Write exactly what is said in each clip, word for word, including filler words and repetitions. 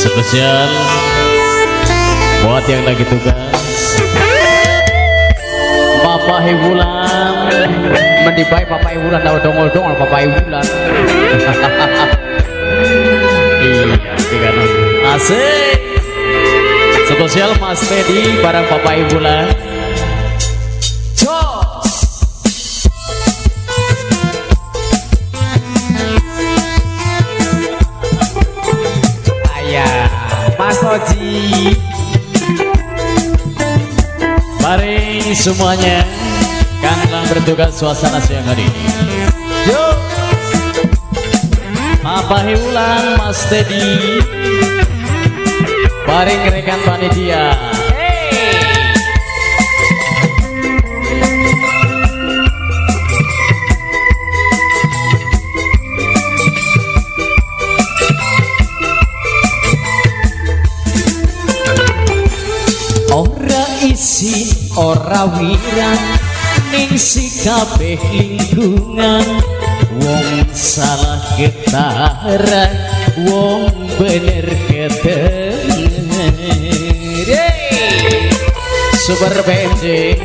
Spesial buat yang lagi tugas Papa Hibulan mendibai Papa Hibulan daun dongol-dongol Papa Hibulan. Iya tiga asik. Spesial Mas Teddy bareng Papa Hibulan. Mas Oji bareng semuanya kan telah bertugas suasana siang hari ini. Yuk Papa Hibulan, Mas Teddy bareng rekan panitia. Isi ora wiran ning sikapeh lingkungan, wong salah getaran, wong bener ketenger. Super benjing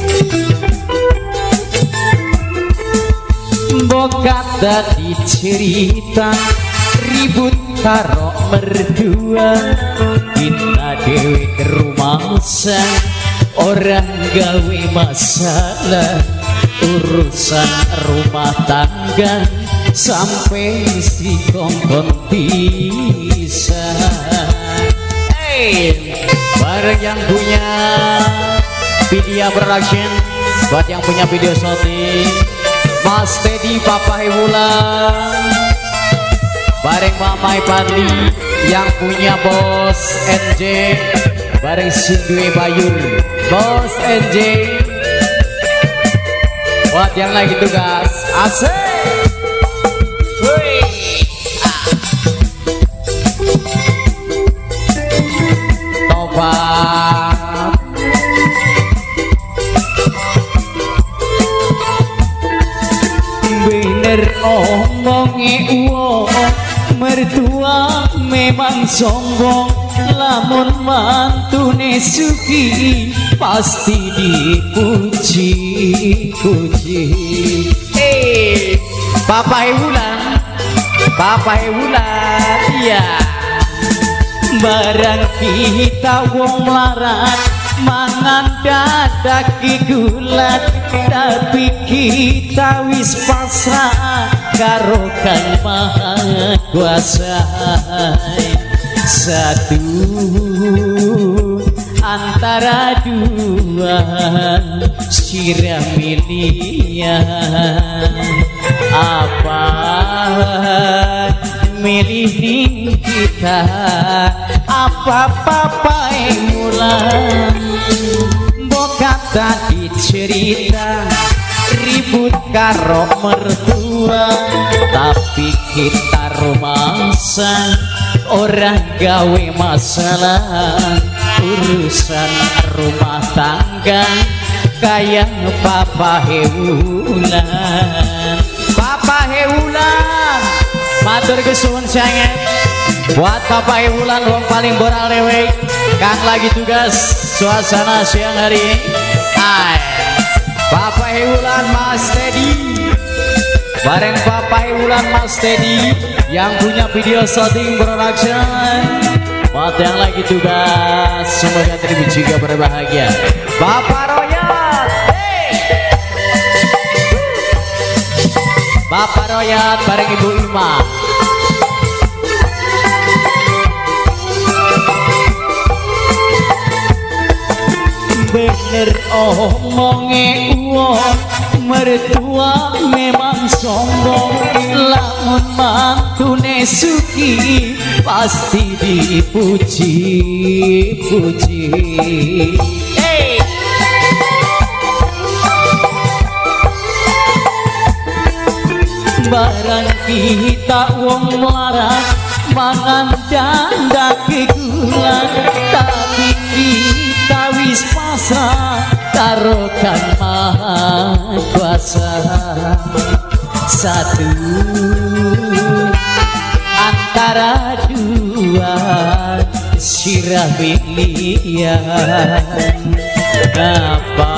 bokat dadi cerita ribut karo mertua, kita dewe ke rumah orang gawe masalah urusan rumah tangga sampai si kongkong bisa. Hey, bareng yang punya video production, buat yang punya video shooting, Mas Teddy, Papa Hibulan bareng Mama Ipadli, yang punya Bos N J bareng Sindue Bayur, Bos N J buat yang lagi tugas asik. Ah. Tobat bener omongi wong mertua memang sombong, lamun mantune suki pasti dipuji-puji. Eh, Papa Hibulan, Papa Hibulan, iya. Barang kita wong melarat mangan dadak gulat, tapi kita wis pasrah karo Kang Maha Kuasa. Satu antara dua sirah milihan, apa milih kita apa Papa Hibulan. Bokat tadi cerita ribut karo mertua, tapi kita romansa orang gawe masalah urusan rumah tangga kayak Papa Hibulan. Papa Hibulan matur kesuwun sangat buat Papa Hibulan, wong paling boral dewe kang lagi tugas suasana siang hari ini. Ay, Papa Hibulan, Mas Teddy bareng Papa Hibulan, Mas Teddy yang punya video shooting production, buat yang lagi tugas semoga terima juga berbahagia. Bapak Royat, hey! Bapak Royat bareng Ibu Ima. Bener omonge wong mertua memang sombong, lamun mantune suki pasti dipuji-puji. Hey! Barang kita wong melarat mangan dandak gulat, tapi kita wis pasrah karo Kang Maha Kuasa. Satu antara dua tua sirah pilihan apa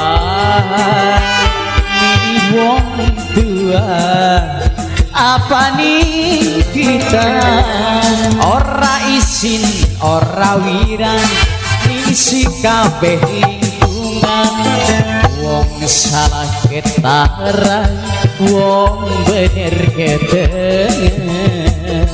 milih wong tua apa nih kita ora isin ora wiran isi kabeh lingkungan wong salah ketaran wong bener ketengan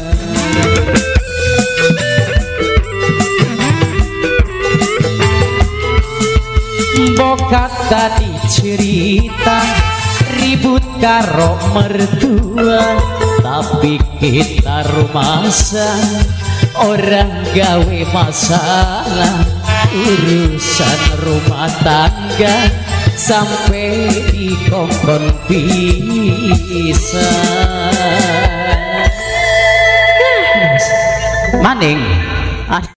bokat tadi cerita ribut karo mertua tapi kita rumasan orang gawe masalah urusan rumah tangga sampai dikongkon pisah maning